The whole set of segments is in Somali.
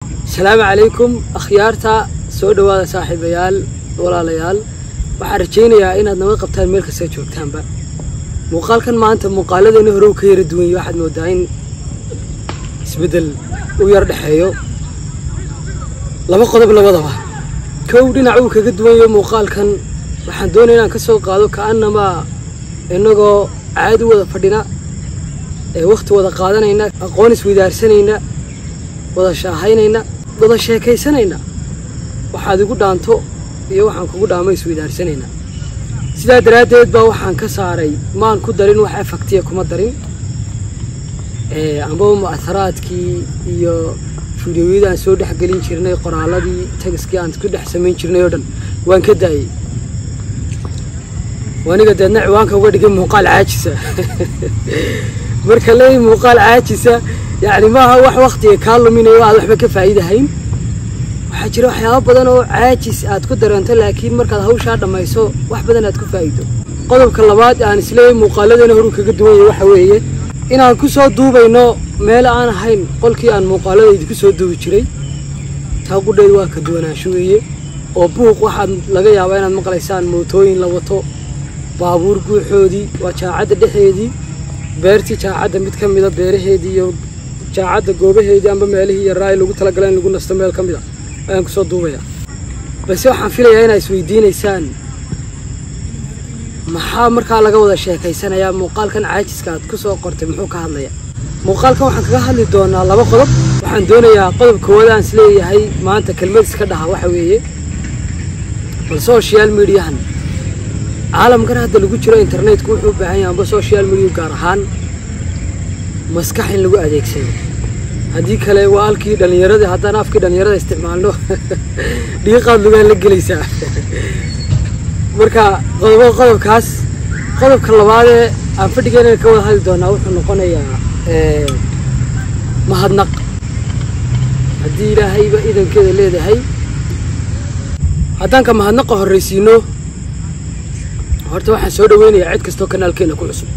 السلام عليكم أخيارتا سود وهذا صاحب عيال ولا ليال وحرجينا يا إن نوقف قبتان ملك سيجوك تنبا مقال كان ما أنت مقالة إنه هروك يردون واحد مودعين يسبدل ويرد حيو لما قضب لوضعه كودنا عوك قدوان يوم مقال كان waxaan doonaynaa ka soo qaado kaanama inagoo caadi wada fadhina waqti wada qaadanayna aqoon isweydaarsanayna wada shaahaynayna wada sheekaysanayna waxaad igu dhaanto iyo waxaan kugu dhaamay isweydaarsanayna sidaa daraadeed baa waxaan ka saaray maan ku darin wax afaktiya kuma darin amba mu'atharaadkii iyo fiidiyoyada soo dhaxgelin jirnay qoraaladii tagiskii aan ku dhex samayn jirnay oo dhan waan ka daayay وأنا قد نعوانك وقد قم مقال عاجزة مركلي مقال عاجزة يعني ما هو وقتي كارلو من واضح بك فايدة هين وحجر وحياة بدنه عاجز أتقدر أنت لكن مركل هو شاد ما يسوى واحد بدنا تكون فايدة قدم كلمات يعني سليم مقالة نهروك قدوة وحوية إن أنا كسر دوبة إنه مال أنا هين قل كي أنا مقالة كسر دوبة شري تقول ده واحد دونا شوية وبوق واحد لقى يابين المقاليسان موتوين لوطو بابور جوحودي وشاعد دحيدي بيرتي شاعد متكملة بيرهدي وشاعد جوبهدي أم بماله الرأي لو قلت لقلنا نقول نستمر كملة أنا كسر دوبيا بس هو حنفيلي هنا سويدين إنسان محامر كلا جوده شيء كيسان يا مقال كان عاجز كات كسر قرط محوك هذا مقال كان حنقها اللي دونا الله بقلب وحندونا يا قلب كودان سلي هاي ما أنت كلمة كده وحويه والسوشيال ميديا هن عالم كان هذا اللي قلت له إنترنت كل حب عيان بسوشيال ميديا كارهان مسكحين لقوا أديك سيء هذيك اللي والكي دنيرة حتى ناف كي دنيرة استعماله دقيقة لقوا لقليسة مركا قلب كاس قلب كلمات أنفرد كنا كوا هذا دونا وحنا يا مهدنق هذه لا هي إذا كذا ليه هي هذا كم مهدنقه الرئيسينو horta waxaan soo dhaweynayaa cid kasto kanaalkeena ku cusub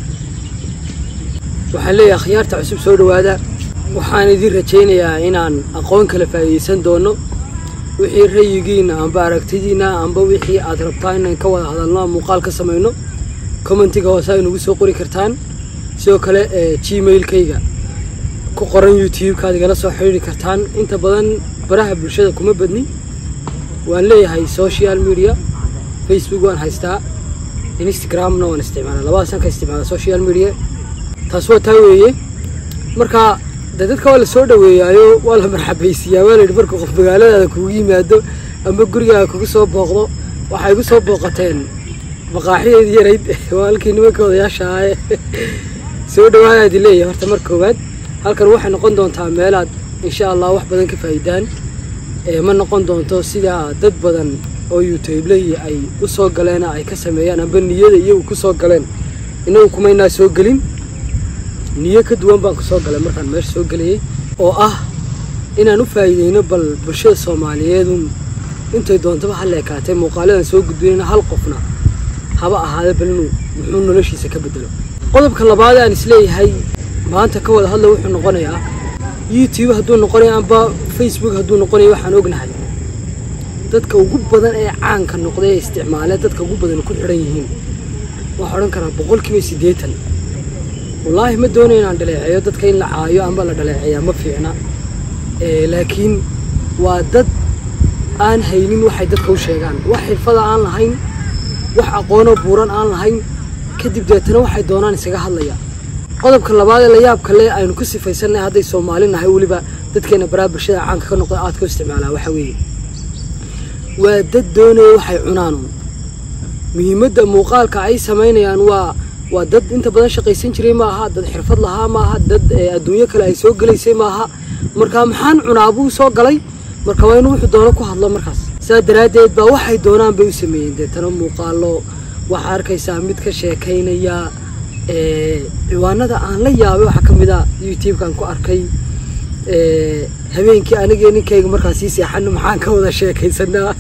waxaan leeyahay khiyaarta cusub soo dhawaada waxaan idin rajaynayaa inaan aqoon kala faa'iideysan doono wixii rayigiina amba aragtidiina amba wixii aad rabtaan inaan ka wada hadalno muuqaal ka sameeyno commentiga hoose ay nagu soo qori kartaan sidoo kale gmail-kayga ku qoran youtube-ka igala soo xiriiri kartaan inta badan baraha bulshada kuma badni waan leeyahay social media facebook waan haystaa Instagram no استعمالها لبعض سنك استعمال social media تسوى تاويه مركا dadka wala soo dhaweeyayo wala marxabaysiya wala barko qof magaalada ku yimaado ama guriga kugu soo booqdo waxay ku soo booqateen maqaaxiyeed yareyd walkii nimankooda yaashaay soo dhawaad leeyahay horta marka koowaad halkan waxay noqon doontaa meelaad insha Allah wax badan ka faa'iidaan ma noqon doonto sida dad badan oo YouTube leeyahay ay u soo galeen ay ka sameeyaan amba niyada iyagu ku soo galeen inuu kumayna soo galin niyo ka duwan baan ku soo galay markaan meesha soo galay oo ah inaan u faa'iideyno bal bulshada Soomaaliyeed intay doontaba hal leekaatay muuqaaladan soo gudbinayna hal qofna haba ahaade bal inuu wuxuu noloshiisa ka bedelo qodobka labaad aan isleeyahay maanta ka wada hadlo wuxuu noqonayaa YouTube hadduu noqonayaa amba Facebook hadduu noqonayaa waxaan ognahay dadka ugu badan ee caanka noqday isticmaalay dadka ugu badan ku xiran yihiin waxa oran karaa 80% wallahi ma doonayna aan dhaleeceeyo dadka in la caayo amba la dhaleeceeyo ma fiicna laakiin waa dad aan haynin waxay dadka u sheegaan wax xirfad aan lahayn wax aqoon oo buuran aan lahayn kadib deetana waxay doonaan isaga hadlaya qodobka labaad ee la yaab kale aynu ku sifaysanay haday Soomaalinahay waliba dadkeena baraha bulshada caanka ka noqday aad ka isticmaalaa waxa weeye ودد دوني وحي عنانو مهمة موقالك أي سمينيان ودد أنت بدن شقيسين جري معها دد حرفت لها معها دد الدنيا كلا يسوق لي سي معها مركا محن عنابو سوق لي مركا وين وحي دونك وحضلا مركز سادراديد با وحي دونان بيسمين ده ترى موقالو وحارك يسامد كشيكين يا وانا ده أنا لا يابي وحكم ده يوتيوب كان كو أركي habeenkii aniga ninkayga markaas seexan maxaan ka wada sheekaysanaa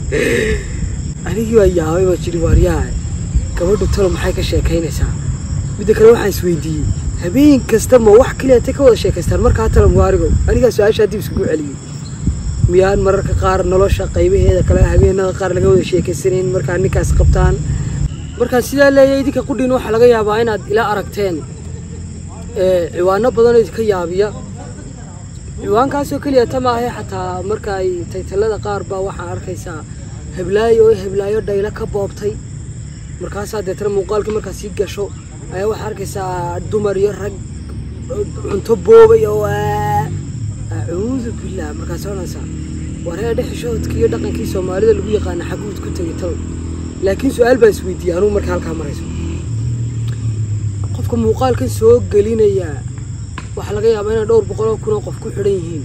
aniga waa yaabay ma jiri wariyaa gabadhu talo maxay ka sheekaynaysaa mid kale waxaan isweydiiyay habeen kasta ma wax kaliya ka wada sheekaystaan marka talo waarigo aniga su'aasha dib isku celiyay miyaan mararka qaar nolosha qaybaheeda kala habeenada qaar laga wada sheekaysaneen markaa ninkaas qabtaan markaa sidaa leeyahay idinka qudhin waxa laga yaabaa inaad ila aragteen ciwaano badan oo idinka yaabiya ciwaankaasoo keliya tamaahay xataa marka ay taytalada qaar baa waxaan arkaysaa heblaayo dhayla ka boobtay markaasaa deetana muuqaalkii markaa sii gasho ayaa waxaa arkaysaa dumar iyo rag cunto boobay oo acuudu billah markaas oranaysaa waree dhexishoodkii iyo dhaqankii Soomaalida lagu yaqaan xaguud ku tagay taw laakiin su'aal baan isweydiiyay anuu markaa halka marayso qofka muuqaalkan soo gelinaya waxa laga yaabaa in dhowr boqol oo kun oo qof ku xidhan yihiin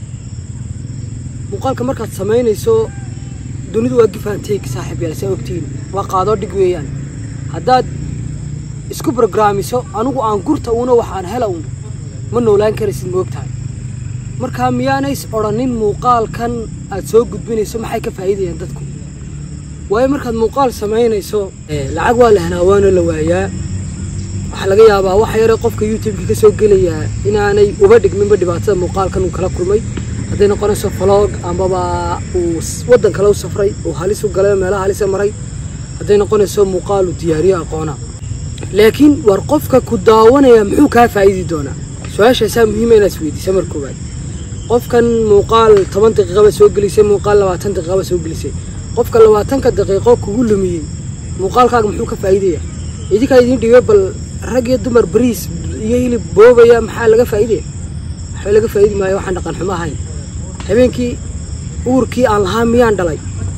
muuqaalka markaad sameynayso dunidu waa gifaanteeg saaxiib yaal soo ogtiin waa qaado dhig weeyaan haddaad isku programmiso anigu aan gurta una waxaan helaw ma noolaan karaysid moogtahay markaa miyaanays oranin muuqaalkan aad soo gudbinayso maxay ka faa'iidayaan dadku waayo markaad muuqaal sameynayso lacag waa la helaa waana la waayaa waxa laga yaabaa wax yar qofka YouTube-ka ka soo gelaya inaanay uba dhigminba dhibaatada muuqaalkan uu kala kulmay hadday noqonayso vlog amaba uu wadan kale u safray oo halis u galay meelaha halis maray hadday noqonayso muuqaal u diyaariyo aqoona laakiin war qofka ku daawanaya muxuu ka faa'iidi doonaa su'aashaas muhiim ah inaad isweydiiso markoobaad qofkan muuqaal 10 daqiiqo soo gelisay muuqaal 20 daqiiqo soo gelisay qofka 20 daqiiqo kugu lumiyay muuqaalkaaga muxuu ka faa'iideeyaa idinka idin dhigay bal rag iyo dumar bariis iyo hilib boobaya maxaa laga faa'iideeyaa waxa laga faa'iidi maayo waxaan dhaqan xumo ahayn habeenkii uurkii aan lahaa miyaan dhalay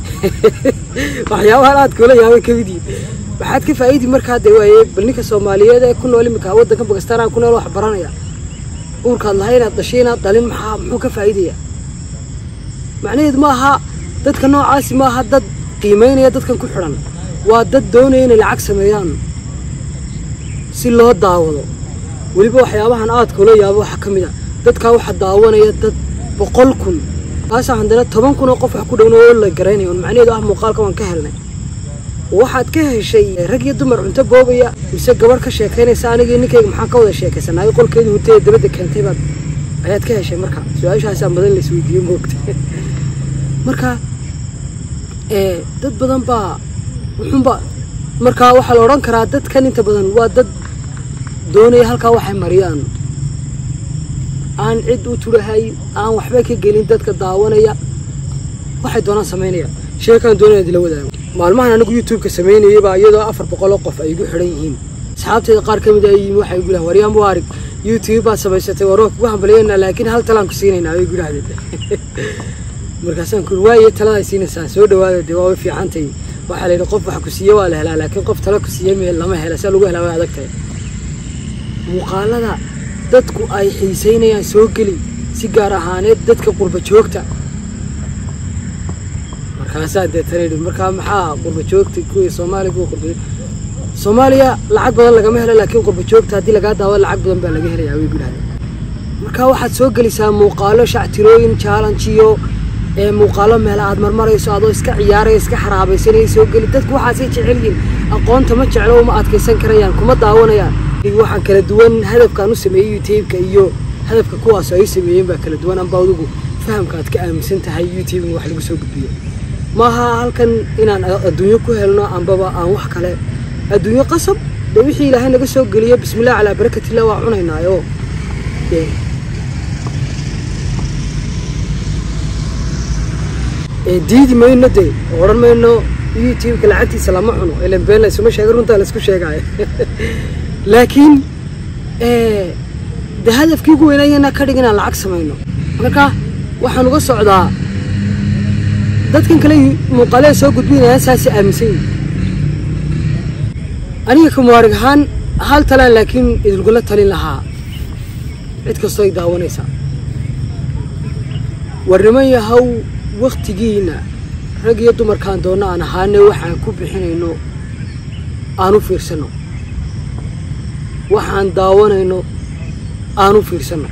waxyaabaha aad kula yaabay kamidii waxaad ka faa'iidi markaa deewaayay bal ninka Soomaaliyeed ee ku nool imika wadanka Pakistan ku nool wax baranaya uurkaad lahayn aad dhashayna dhalin muxuu ka faa'iideeyaa macnaheedu ma aha dadka noocaasi ma aha dad qiimeynaya dadkan ku xiran waa dad doonaya inay lacag sameeyaan si loo daawado waliba waxyaabahan aad kula yaabo waxa kamid ah dadka waxa daawanaya dad 100,000 taas handana 10,000 oo qof wax ku dhawno la garanayo macnaheedu ah muuqaalka waan ka helnay waxaad ka heshay rag iyo dumar cunto boobaya mise gabar ka sheekeynaysa aniga ninkayga maxaan ka wada sheekaysanay qolkeedu hurtay dabada keentay baad ayaad ka heshay marka su'aashaas badan la isweydiiyay moogtay marka dad badan baa wuxuunba marka waxa la oran karaa dadkan inta badan waa dad doonaya halka waxay mariyaan aan cid u turahay aan waxba ka gelin dadka daawanaya waxay doonaan sameynaya sheekan doonaya dila wadaago maalmahan anigu YouTube-ka sameynayay baa iyadoo 400 qof ay igu xiran yihiin asxaabteeda qaar kamid ah waxay igu leeyahay wariyaan waarig YouTube baa sameysatay waroog waxaan baleeyna laakiin hal talaan ku siinayna ay igu leeyahay markaasaan ku waayay talada siinaysaa soo dhawaada waa fiicantay waxa la yiraahdo qof wax ku siiyo waa la helaa laakiin qof tala ku siiyo meel lama helo si lagu helaa way adagtahay muuqaalada dadku ay xiiseynayaan soo gali si gaar ahaaneed dadka qurba joogta markaas aad deetay markaa maxaa qurba joogta kuwa Soomaaliya lacag badan laga helo laakiin qurba joogta hadii laga daawo lacag badan baa laga helayaa way gudahada markaa waxaad soo galisaa muuqaalo shactirooyin challenge iyo muuqaalo meel aad marmarayso adoo iska ciyaarayso iska xaraabaysanayso soo gali dadku waxa ay jecel yihiin aqoonta ma jeclo uma adkaysan karayaan kuma daawanayaan waxaan kala duwan hadafkan u sameeyay YouTube-ka iyo hadafka kuwaas ay sameeyeen baa kala duwan amba ugu fahamkaad ka aaminsan tahay YouTube wax lagu soo gudbiyo maaha halkan inaan adduunyo ku helno ambaba aan wax kale adduunyo qasab wixii Ilaahay naga soo galiyo bismillaah ala barakatillah waa cunaynaayo diidi mayno de oran mayno YouTube-ka lacagtiisa lama cuno ilaan been la isma sheego runta la isku sheegay laakiin hadafkii ugu weynayna ka dhigana lacag sameeyno marka waxaan uga socdaa dadkan kale muuqaale soo gudbinaya saasi aaminsan aniga kuma wargaan hal talaan laakiin idinku la talin lahaa cid kastoo ay daawanaysa warniman yahow waqtigiina rag iyo dumarkaan doona aan ahaanay waxaan ku bixinayno aanu fiirsano waxaan daawanayno aanu fiirsano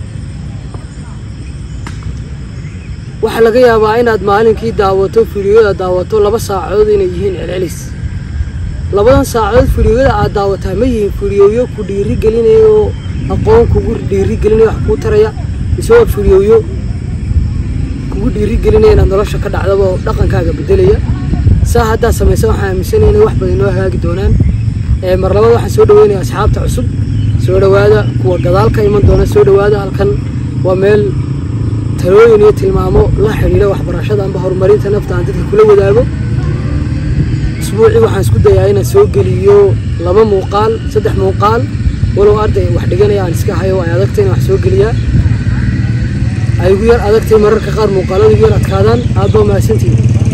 waxa laga yaabaa inaad maalinkii daawato fiidiyoda daawato 2 saacadood inay yihiin celcelis 2 saacadood fiidiyoda aad daawataa ma yihiin fiidiyoyo ku dhiiri gelinayo aqoon kugu dhiiri gelinayo wax ku taraya isoo fiidiyoyo kugu dhiiri gelinaya inaad nolosha ka dhacdaba dhaqankaaga bedelaya saa haddaa samaysa waxaan aaminsanaya inay wax badan inoo hagaagi doonaan mar labaad waxaan soo dhaweynayaa asxaabta cusub soo dhawaada kuwa gadaal ka iman doona soo dhawaada halkan waa meel talooyin iyo tilmaamo la xiriira waxbarashada amba horumarinta nafta aan dadka kula wadaago isbuucii waxaan isku dayaa inaan soo geliyo 2 muuqaal 3 muuqaal walow arday wax dhiganaya aan iska hayo ay adagtay in wax soo geliyaa ay ugu yar adagtay mararka qaar muuqaalada ugu yar adkaadaan aad baa mahadsantihiin